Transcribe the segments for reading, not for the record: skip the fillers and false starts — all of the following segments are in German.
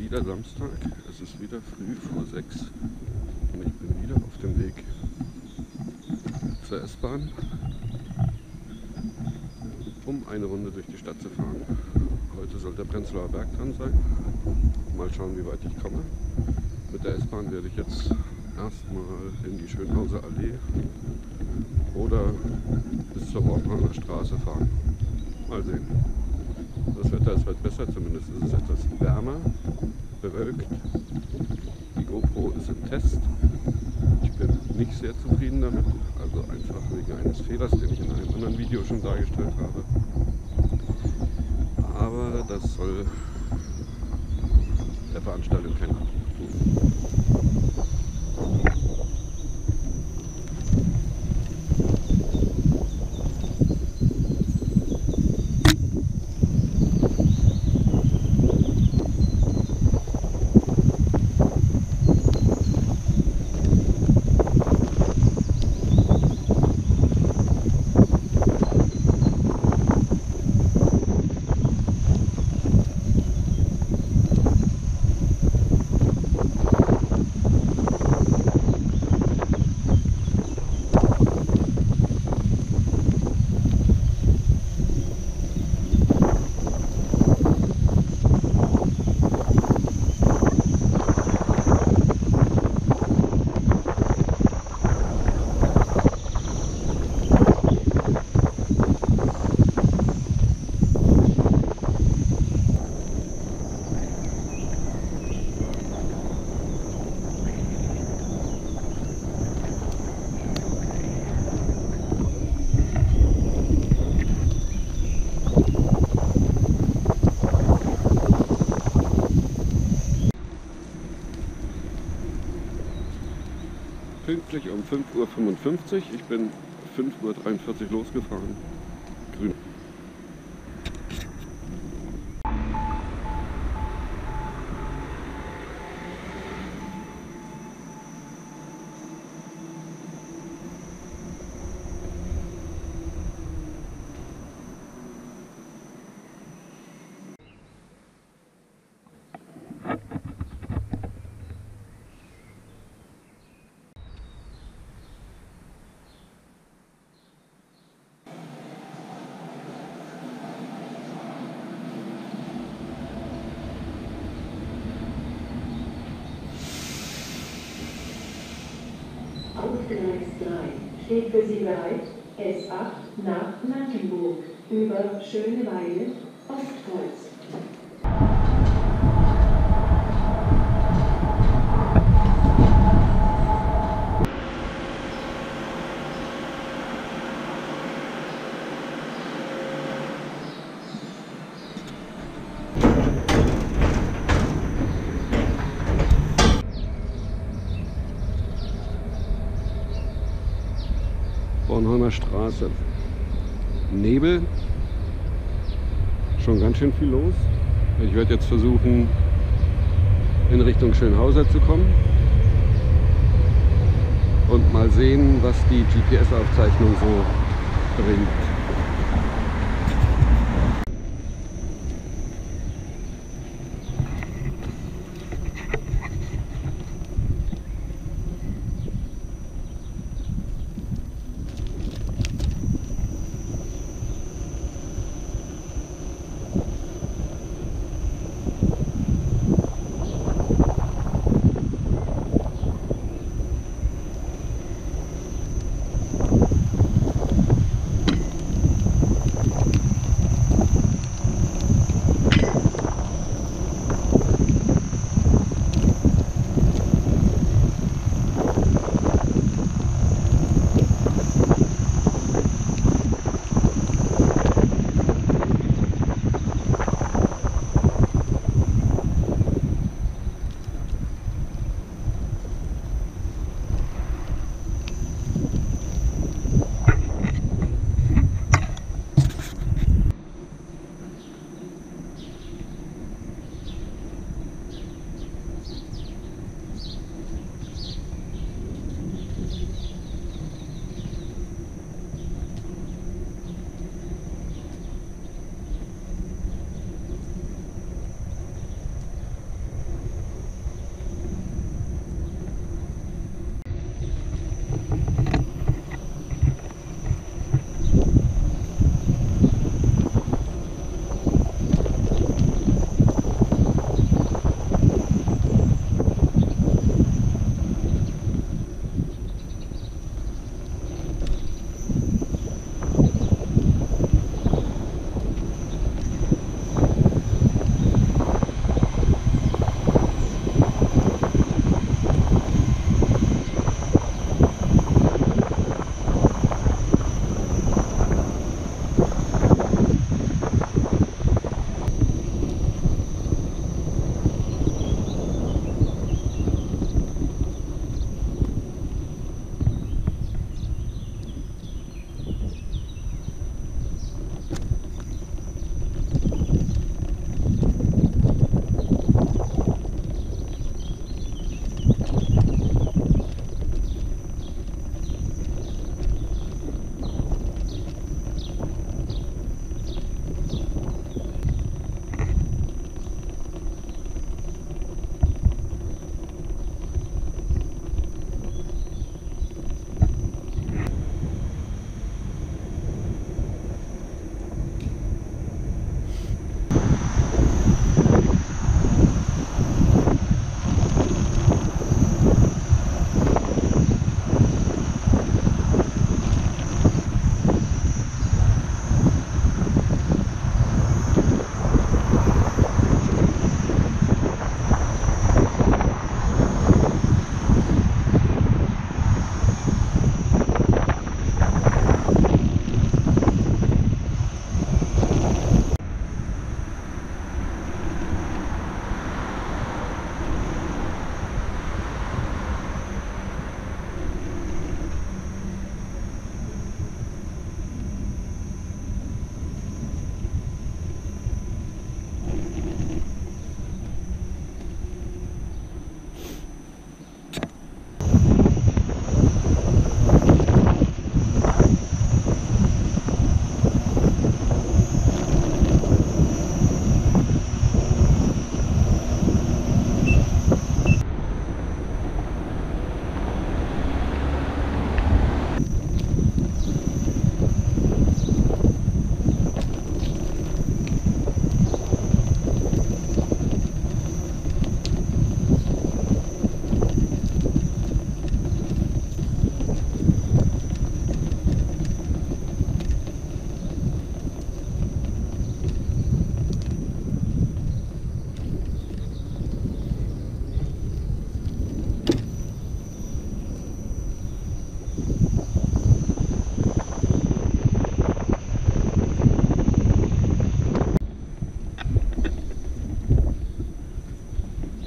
wieder Samstag, es ist wieder früh vor 6 und ich bin wieder auf dem Weg zur S-Bahn, um eine Runde durch die Stadt zu fahren. Heute soll der Prenzlauer Berg dran sein. Mal schauen, wie weit ich komme. Mit der S-Bahn werde ich jetzt erstmal in die Schönhauser Allee oder bis zur Wortmacher Straße fahren. Mal sehen. Das Wetter ist heute besser, zumindest ist es etwas wärmer, bewölkt. Die GoPro ist im Test. Ich bin nicht sehr zufrieden damit, also einfach wegen eines Fehlers, den ich in einem anderen Video schon dargestellt habe. Aber das soll der Veranstaltung keinen Abbruch tun. Pünktlich um 5:55 Uhr. Ich bin 5:43 Uhr losgefahren. Grün. Auf Gleis 3 steht für Sie bereit S8 nach Blankenburg über Schöneweide, Ostkreuz. Bornholmer Straße. Nebel. Schon ganz schön viel los. Ich werde jetzt versuchen, in Richtung Schönhauser zu kommen. Und mal sehen, was die GPS-Aufzeichnung so bringt.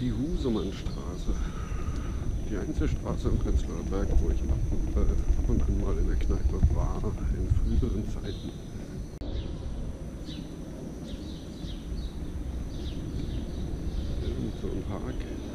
Die Husemannstraße. Die einzige Straße im Prenzlauer Berg, wo ich ab und an mal in der Kneipe war, in früheren Zeiten. Irgend so ein Park.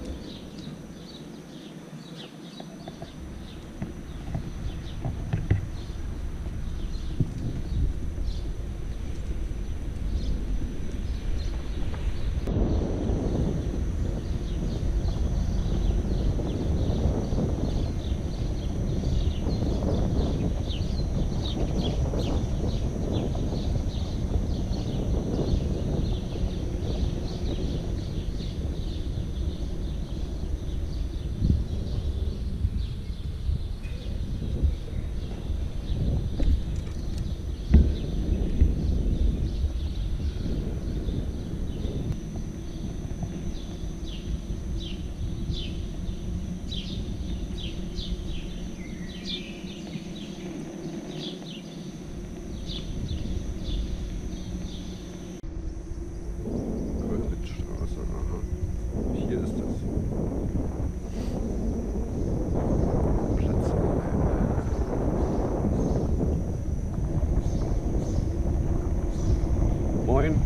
Moin.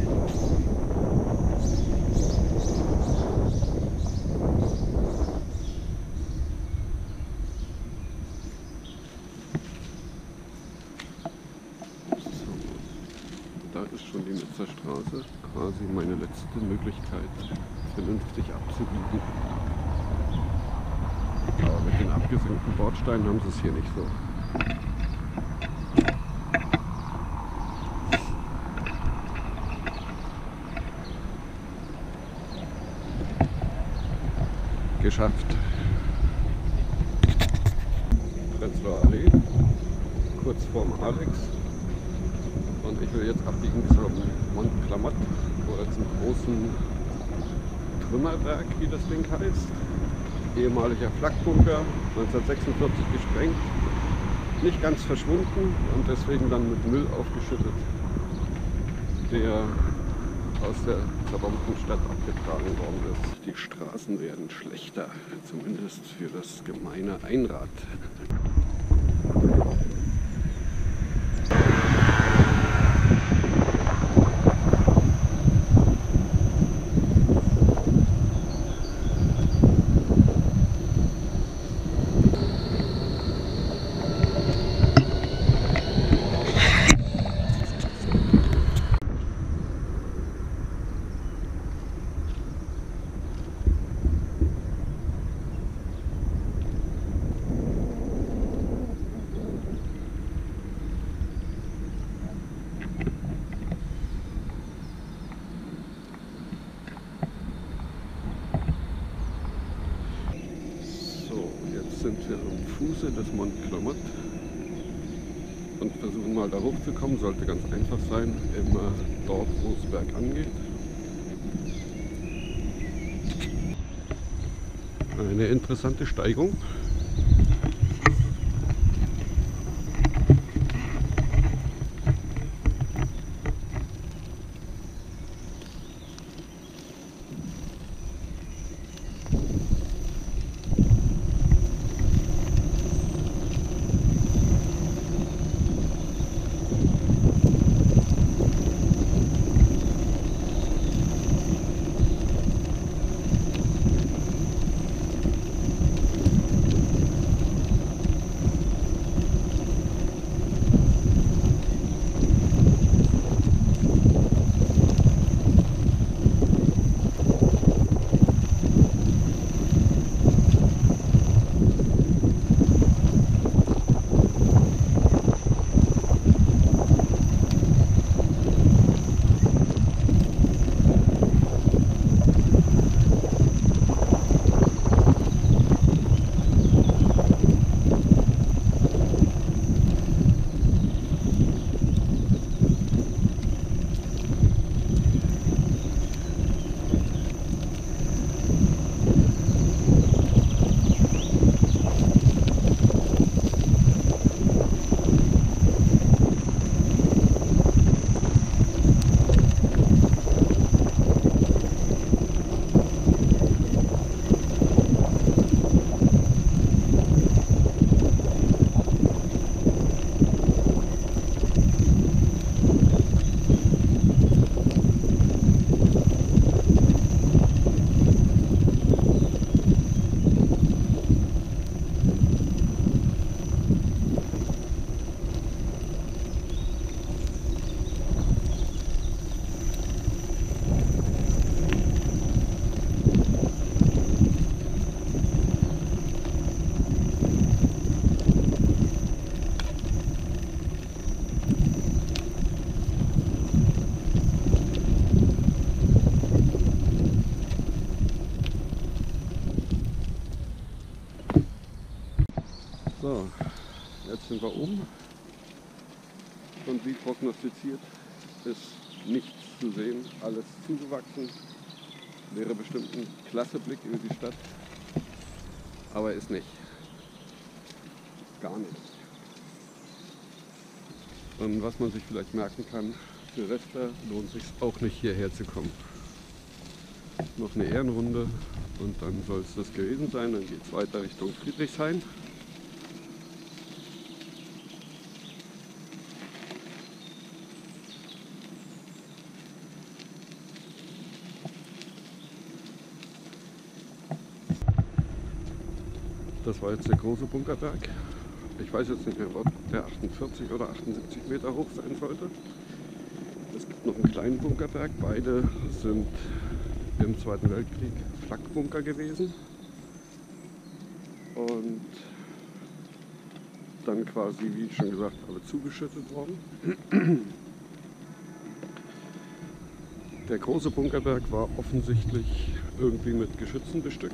Da ist schon die Metzerstraße, quasi meine letzte Möglichkeit, vernünftig abzubiegen. Aber mit den abgesenkten Bordsteinen haben sie es hier nicht so. Geschafft. Prenzlauer Allee, kurz vorm Alex. Und ich will jetzt abbiegen zum Mont Clamott oder zum großen Trümmerberg, wie das Ding heißt. Ehemaliger Flakbunker, 1946 gesprengt, nicht ganz verschwunden und deswegen dann mit Müll aufgeschüttet, der aus der zerbombten Stadt abgetragen worden ist. Die Straßen werden schlechter, zumindest für das gemeine Einrad. Sind wir am Fuße des Mont Clamott und versuchen mal da hochzukommen. Sollte ganz einfach sein, immer dort, wo es bergan geht. Eine interessante Steigung. So, jetzt sind wir oben und wie prognostiziert ist nichts zu sehen, alles zugewachsen. Wäre bestimmt ein klasse Blick über die Stadt, aber ist nicht. Gar nicht. Und was man sich vielleicht merken kann, Silvester lohnt sich auch nicht hierher zu kommen. Noch eine Ehrenrunde und dann soll es das gewesen sein. Dann geht es weiter Richtung Friedrichshain. Das war jetzt der große Bunkerberg. Ich weiß jetzt nicht mehr, ob der 48 oder 78 Meter hoch sein sollte. Es gibt noch einen kleinen Bunkerberg. Beide sind im Zweiten Weltkrieg Flakbunker gewesen. Und dann quasi, wie ich schon gesagt habe, zugeschüttet worden. Der große Bunkerberg war offensichtlich irgendwie mit Geschützen bestückt.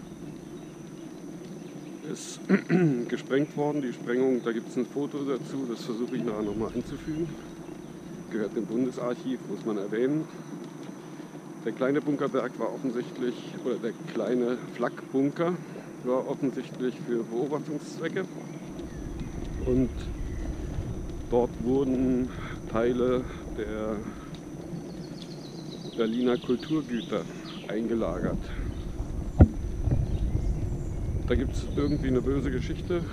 Ist gesprengt worden, die Sprengung, da gibt es ein Foto dazu, das versuche ich nachher nochmal einzufügen. Gehört dem Bundesarchiv, muss man erwähnen. Der kleine Bunkerberg war offensichtlich, oder der kleine Flakbunker war offensichtlich für Beobachtungszwecke. Und dort wurden Teile der Berliner Kulturgüter eingelagert. Da gibt es irgendwie eine böse Geschichte.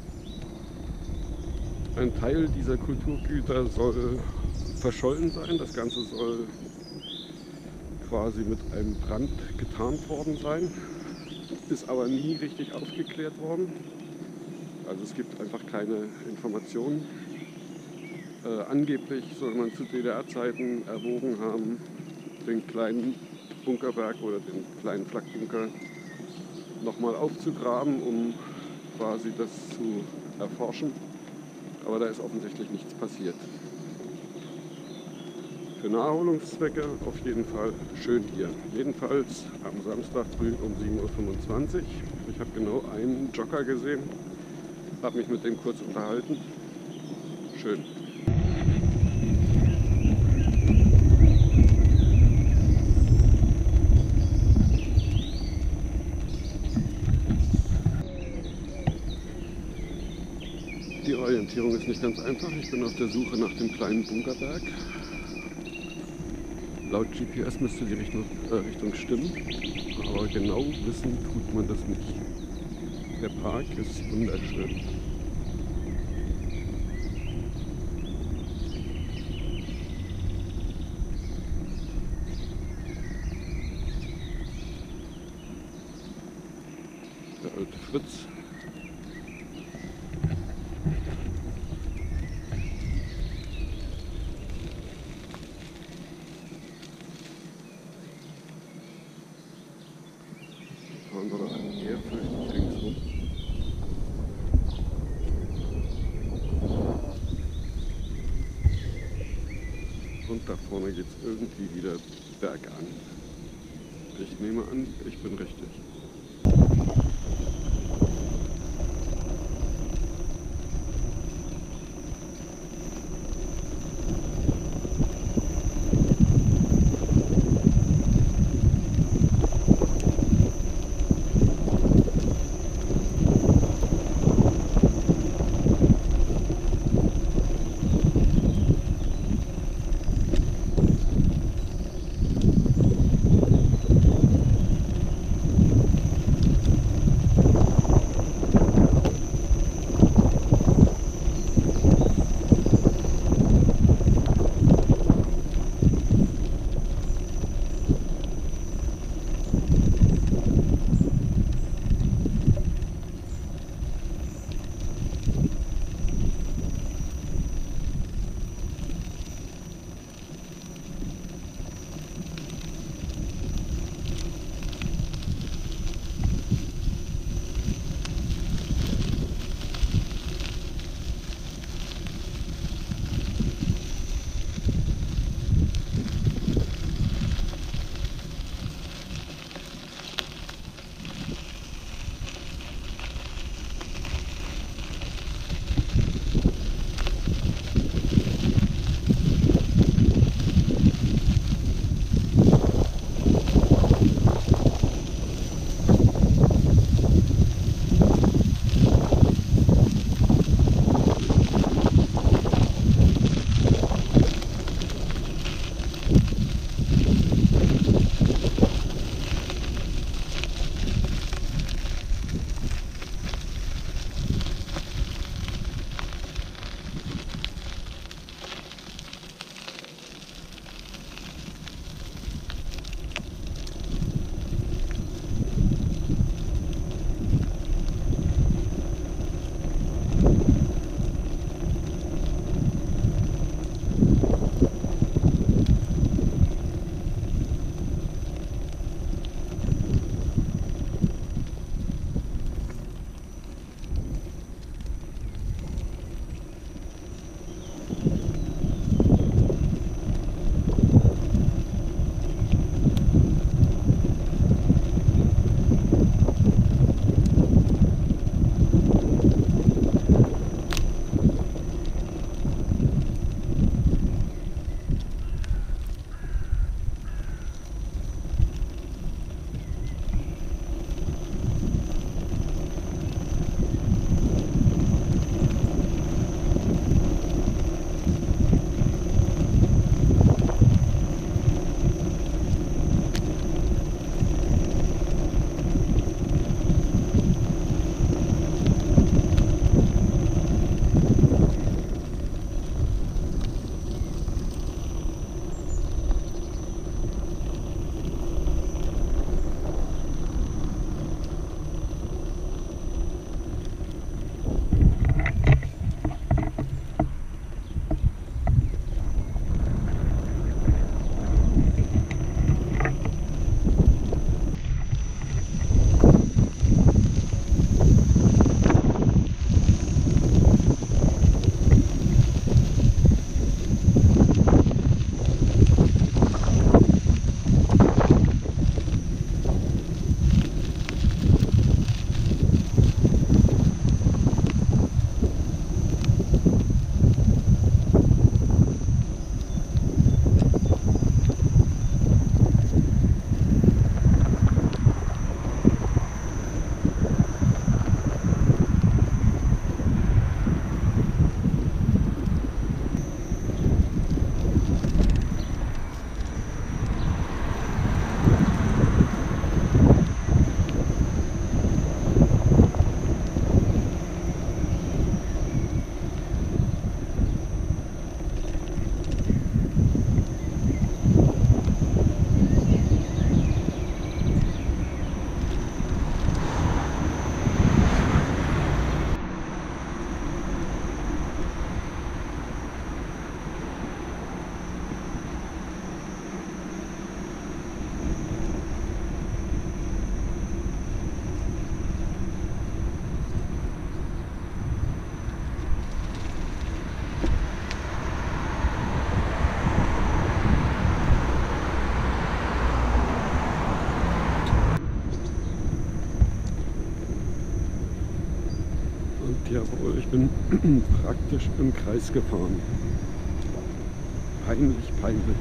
Ein Teil dieser Kulturgüter soll verschollen sein. Das Ganze soll quasi mit einem Brand getarnt worden sein. Ist aber nie richtig aufgeklärt worden. Also es gibt einfach keine Informationen. Angeblich soll man zu DDR-Zeiten erwogen haben, den kleinen Bunkerberg oder den kleinen Flakbunker nochmal aufzugraben, um quasi das zu erforschen. Aber da ist offensichtlich nichts passiert. Für Naherholungszwecke auf jeden Fall schön hier. Jedenfalls am Samstag früh um 7:25 Uhr. Ich habe genau einen Jogger gesehen, habe mich mit dem kurz unterhalten. Schön. Die Orientierung ist nicht ganz einfach. Ich bin auf der Suche nach dem kleinen Bunkerberg. Laut GPS müsste die Richtung stimmen, aber genau wissen tut man das nicht. Der Park ist wunderschön. Der alte Fritz. Fahren wir doch ehrfürchtig ringsum. Und da vorne geht es irgendwie wieder bergan. Ich nehme an, ich bin richtig. Jawohl, ich bin praktisch im Kreis gefahren. Peinlich, peinlich.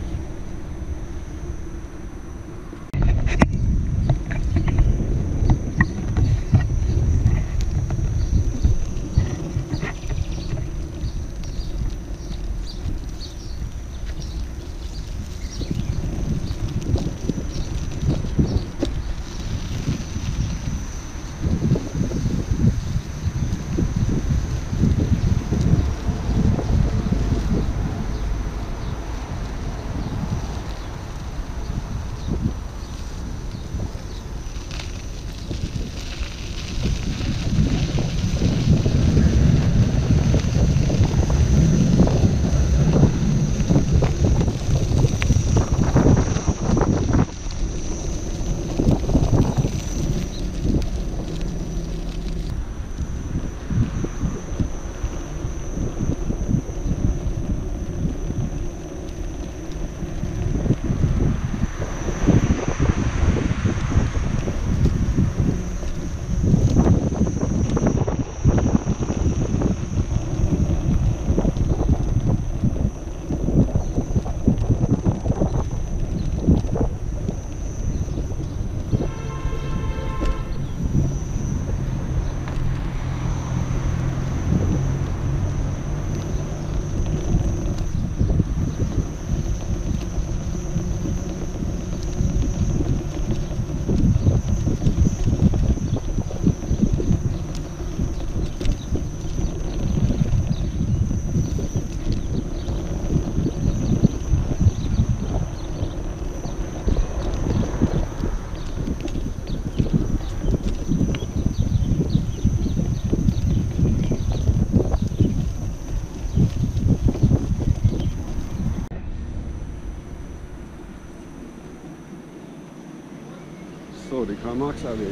So, die Karl-Marx-Allee.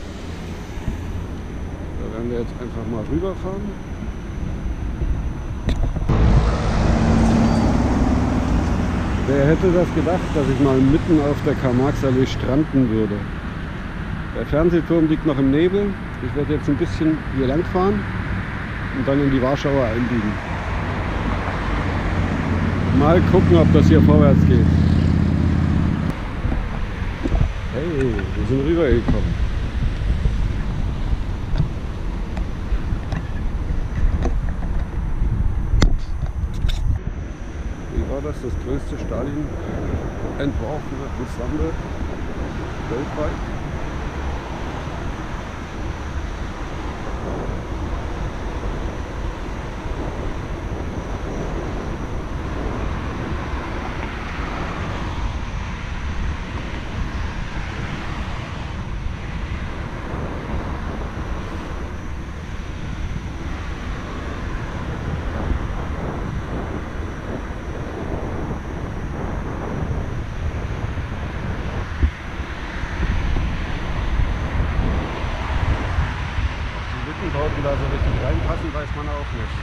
Da werden wir jetzt einfach mal rüberfahren. Wer hätte das gedacht, dass ich mal mitten auf der Karl-Marx-Allee stranden würde? Der Fernsehturm liegt noch im Nebel. Ich werde jetzt ein bisschen hier lang fahren und dann in die Warschauer einbiegen. Mal gucken, ob das hier vorwärts geht. Hey, wir sind rübergekommen. Wie war das? Das größte Stalin entworfene Ensemble weltweit. Da so richtig reinpassen, weiß man auch nicht.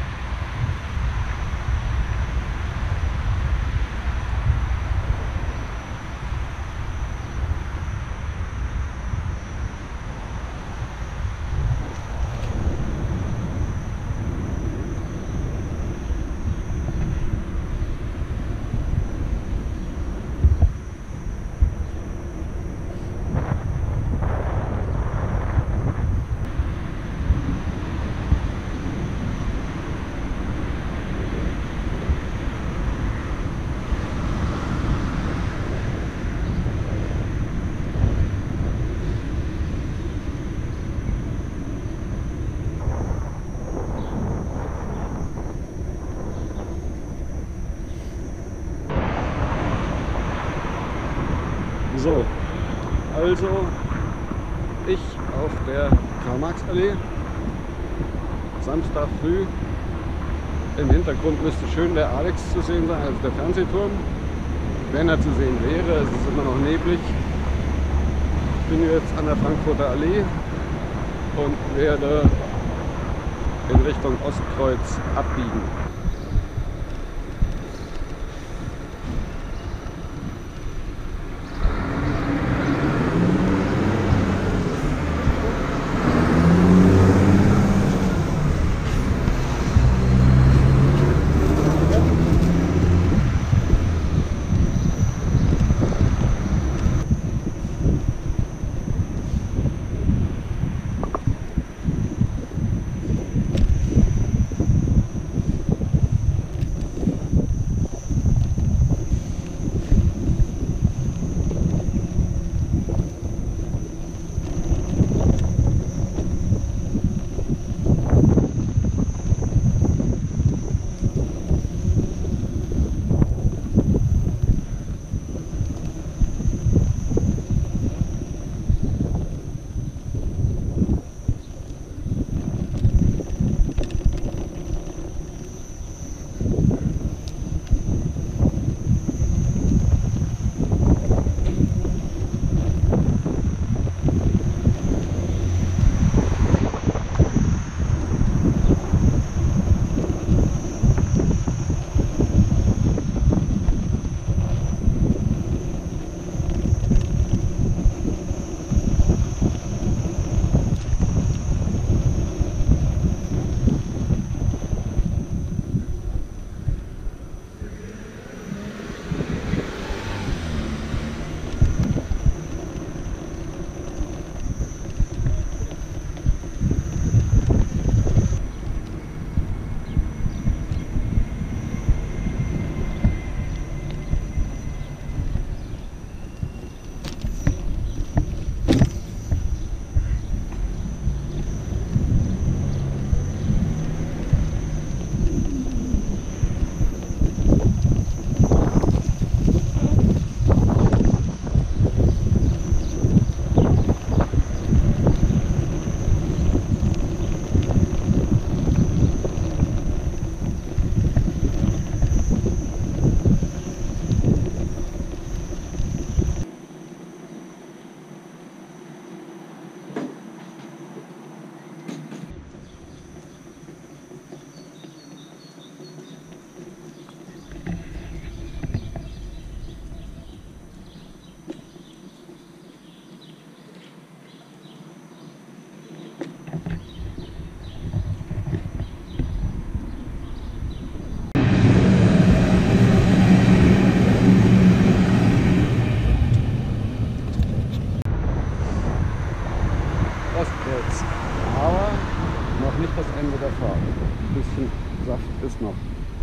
So, also ich auf der Karl-Marx-Allee, Samstag früh. Im Hintergrund müsste schön der Alex zu sehen sein, also der Fernsehturm. Wenn er zu sehen wäre, es ist immer noch neblig. Ich bin jetzt an der Frankfurter Allee und werde in Richtung Ostkreuz abbiegen. Jetzt. Aber noch nicht das Ende der Fahrt. Ein bisschen Saft ist noch.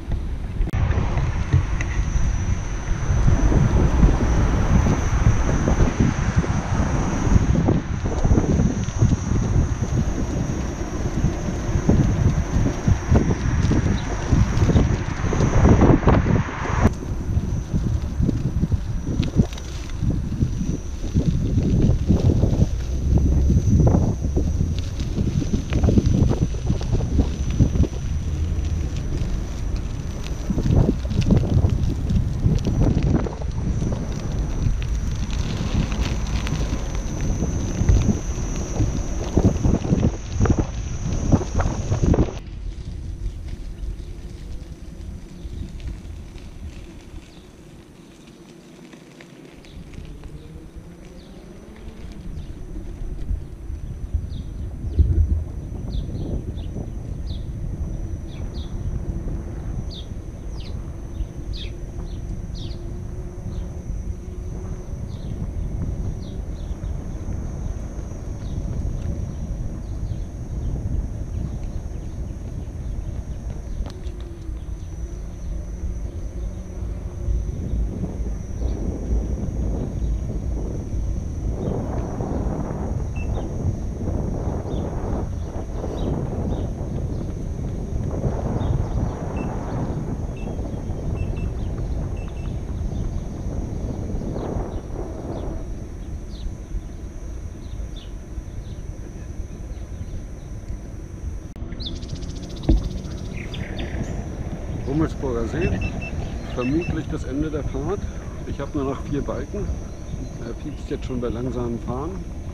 Rummelsburger See, vermutlich das Ende der Fahrt. Ich habe nur noch 4 Balken. Er piepst jetzt schon bei langsamem Fahren.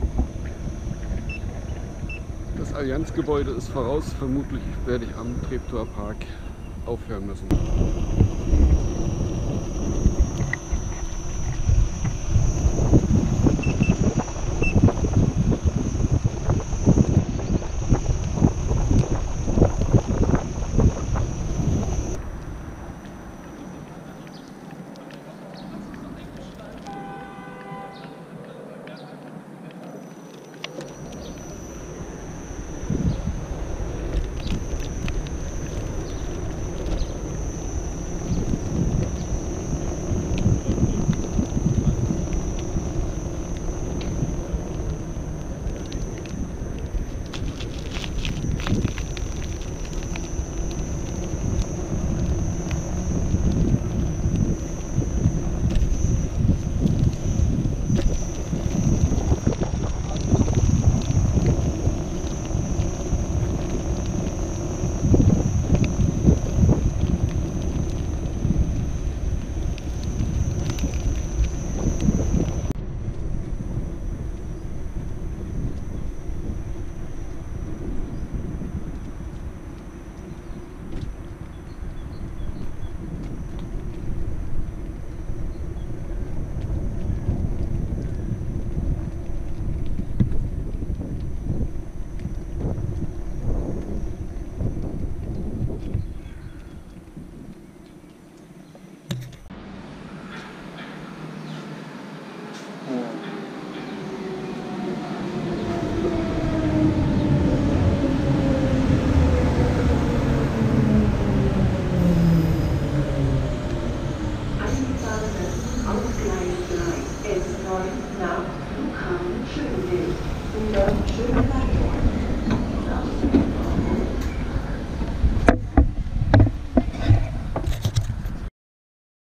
Das Allianzgebäude ist voraus. Vermutlich werde ich am Treptower Park aufhören müssen. Schöne Leitung.